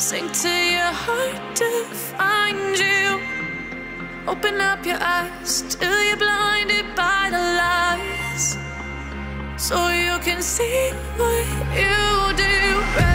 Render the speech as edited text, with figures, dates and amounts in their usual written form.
Sink to your heart to find you. Open up your eyes till you're blinded by the lies, so you can see what you do.